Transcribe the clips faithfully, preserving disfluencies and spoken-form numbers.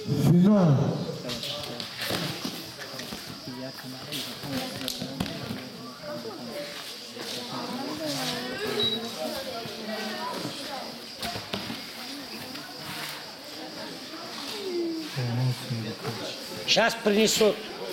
Финал. Сейчас принесут.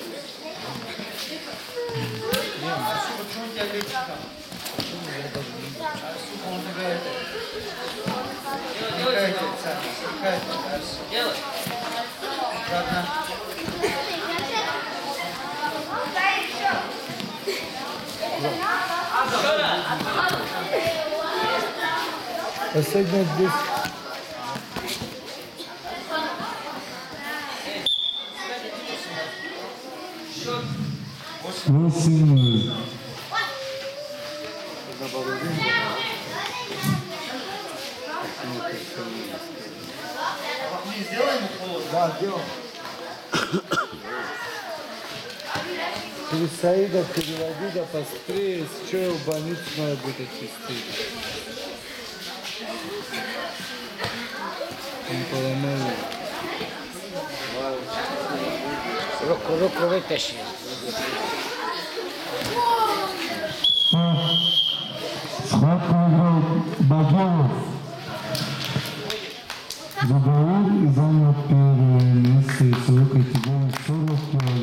Последний здесь. восемь. Да, сделаем. Через Саида переводи, да посмотри, что в больницу надо будет отвезти. Он поломал. Руку, руку вытащи. Схватку выиграл Багилов. Заговор и занял первое место весовой категории сорок килограмм.